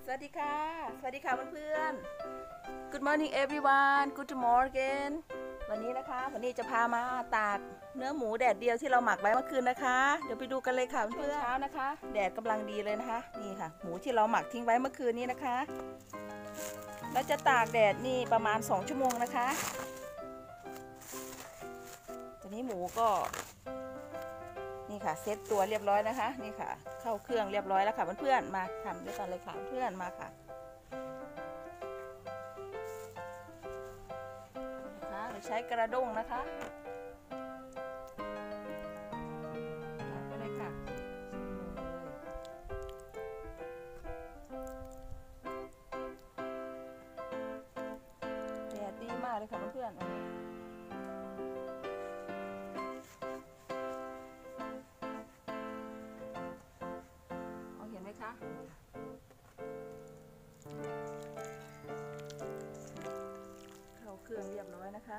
สวัสดีค่ะเพื่อนๆ Good morning everyone Good morning วันนี้จะพามาตากเนื้อหมูแดดเดียวที่เราหมักไว้เมื่อคืนนะคะเดี๋ยวไปดูกันเลยค่ะเพื่อนๆเช้านะคะแดดกำลังดีเลยนะคะนี่ค่ะหมูที่เราหมักทิ้งไว้เมื่อคืนนี้นะคะเราจะตากแดดนี่ประมาณ2 ชั่วโมงนะคะตอนนี้หมูก็นี่ค่ะเซ็ตตัวเรียบร้อยนะคะนี่ค่ะเข้าเครื่องเรียบร้อยแล้วค่ะเพื่อนๆมาทำด้วยกันเลยค่ะเพื่อนมาค่ะเราใช้กระด้งนะคะไปเลยค่ะแดดดีมากเลยค่ะเพื่อนๆเห็นไหมคะเข้าเครื่องเรียบร้อยนะคะ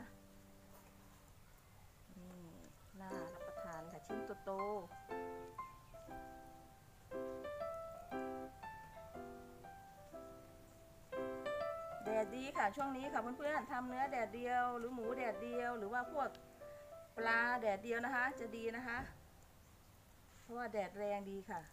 นี่น่ารับประทานค่ะชิ้นโตแดดดีค่ะช่วงนี้ค่ะเพื่อนๆทำเนื้อแดดเดียวหรือหมูแดดเดียวหรือว่าพวกปลาแดดเดียวนะคะจะดีนะคะเพราะว่าแดดแรงดีค่ะ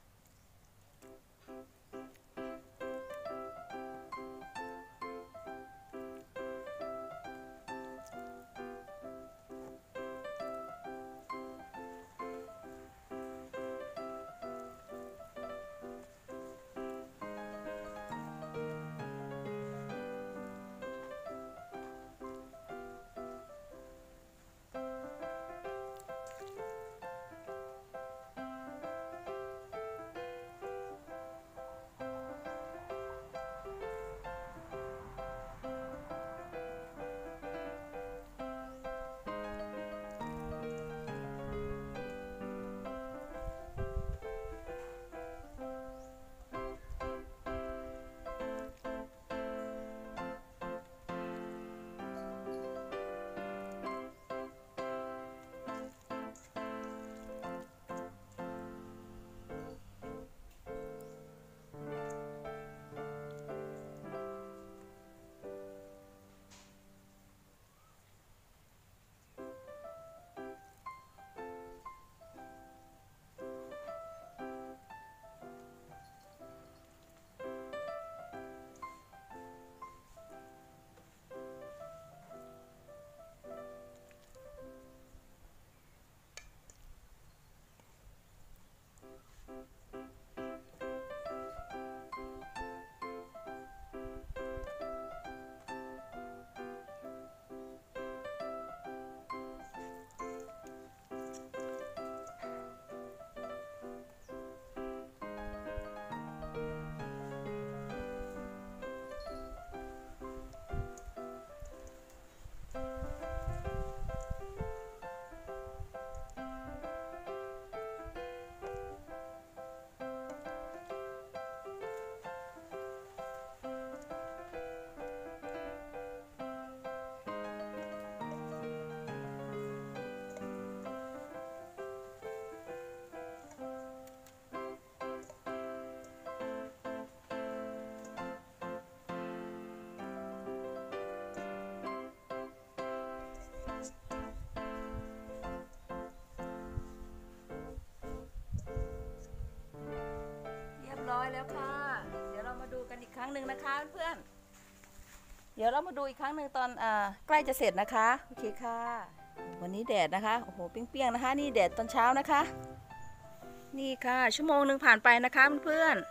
ร้อยแล้วค่ะเดี๋ยวเรามาดูกันอีกครั้งหนึ่งนะคะเพื่อนเดี๋ยวเรามาดูอีกครั้งหนึ่งตอนใกล้จะเสร็จนะคะโอเคค่ะวันนี้แดดนะคะโอ้โหเปรี้ยงๆนะคะนี่แดดตอนเช้านะคะนี่ค่ะชั่วโมงหนึ่งผ่านไปนะคะเพื่อน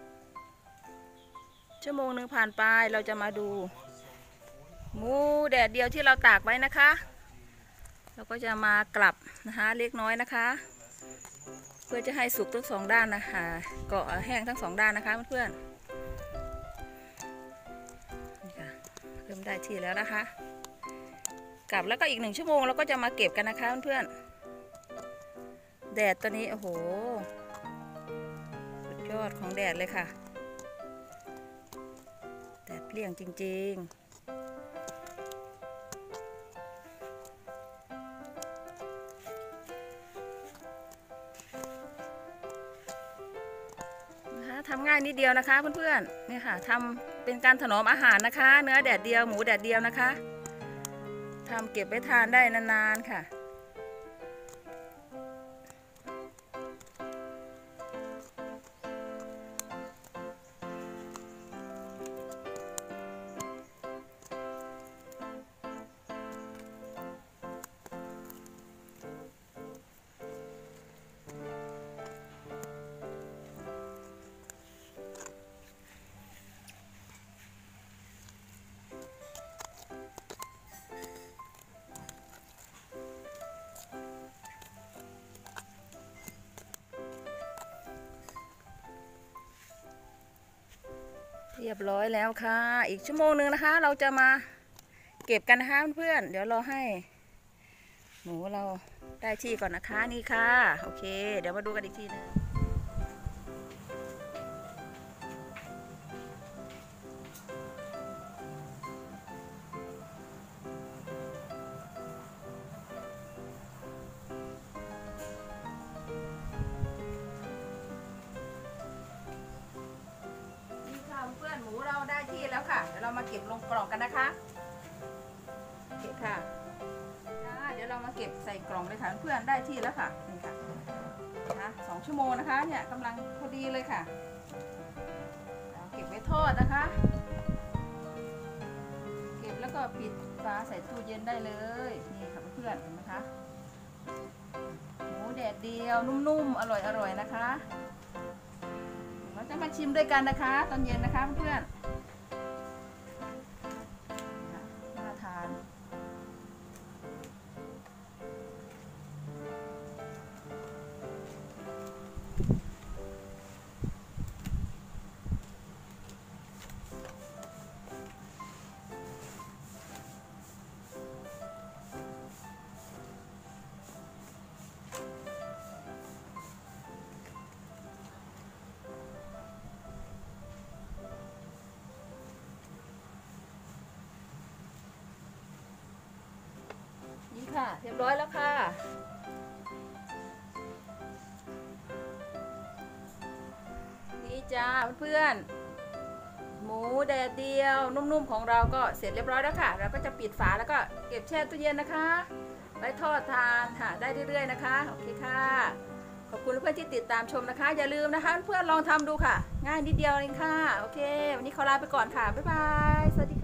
ชั่วโมงหนึ่งผ่านไปเราจะมาดูหมูแดดเดียวที่เราตากไว้นะคะเราก็จะมากลับนะคะเล็กน้อยนะคะเพื่อจะให้สุกทั้ง2 ด้านนะคะก็แห้งทั้ง2 ด้านนะคะเพื่อนๆนี่ค่ะเริ่มได้ที่แล้วนะคะกลับแล้วก็อีก1 ชั่วโมงเราก็จะมาเก็บกันนะคะเพื่อนๆแดดตัวนี้โอ้โหสุดยอดของแดดเลยค่ะแดดเปรี้ยงจริงๆ ทำง่ายนิดเดียวนะคะเพื่อนๆนี่ค่ะทำเป็นการถนอมอาหารนะคะ เนื้อแดดเดียวหมูแดดเดียวนะคะทำเก็บไว้ทานได้นานๆค่ะเรียบร้อยแล้วค่ะอีกชั่วโมงหนึ่งนะคะเราจะมาเก็บกันนะคะเพื่อนๆเดี๋ยวเราให้หมูเราได้ที่ก่อนนะคะนี่ค่ะโอเคเดี๋ยวมาดูกันอีกทีนึงเพื่อนหมูเราได้ที่แล้วค่ะเดี๋ยวเรามาเก็บลงกล่องกันนะคะโอเคค่ะเดี๋ยวเรามาเก็บใส่กล่องเลยค่ะเพื่อนได้ที่แล้วค่ะนี่ค่ะนะ2 ชั่วโมงนะคะเนี่ยกำลังพอดีเลยค่ะเก็บไว้ทอดนะคะเก็บแล้วก็ปิดฝาใส่ตู้เย็นได้เลยนี่ค่ะเพื่อนเห็นไหมคะหมูแดดเดียวนุ่มๆอร่อยๆนะคะเราจะมาชิมด้วยกันนะคะตอนเย็นนะคะเพื่อนน่าทานนี่ค่ะเรียบร้อยแล้วค่ะนี่จ้าเพื่อนหมูแดดเดียวนุ่มๆของเราก็เสร็จเรียบร้อยแล้วค่ะเราก็จะปิดฝาแล้วก็เก็บแช่ตู้เย็นนะคะไว้ทอดทานค่ะได้เรื่อยๆนะคะโอเคค่ะขอบคุณเพื่อนที่ติดตามชมนะคะอย่าลืมนะคะเพื่อนลองทำดูค่ะง่ายนิดเดียวเองค่ะโอเควันนี้ขอลาไปก่อนค่ะบ๊ายบายสวัสดีค่ะ